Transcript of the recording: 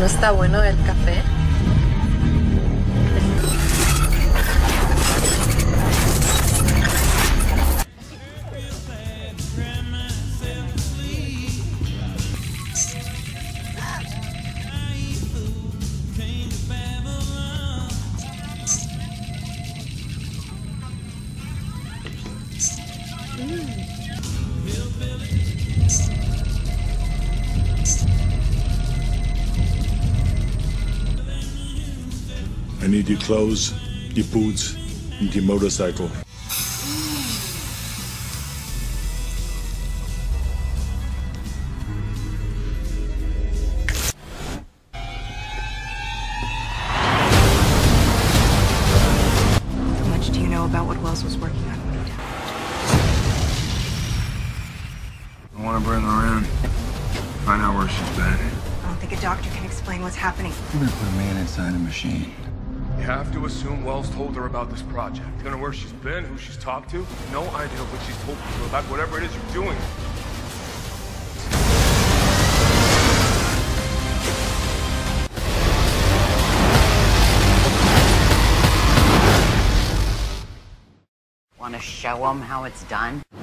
No está bueno el café. I need your clothes, your boots, and your motorcycle. How much do you know about what Wells was working on when he died? I want to bring her in. Find out where she's been. I don't think a doctor can explain what's happening. We're gonna put a man inside a machine. You have to assume Wells told her about this project. You don't know where she's been, who she's talked to. No idea what she's told you about whatever it is you're doing. Want to show them how it's done?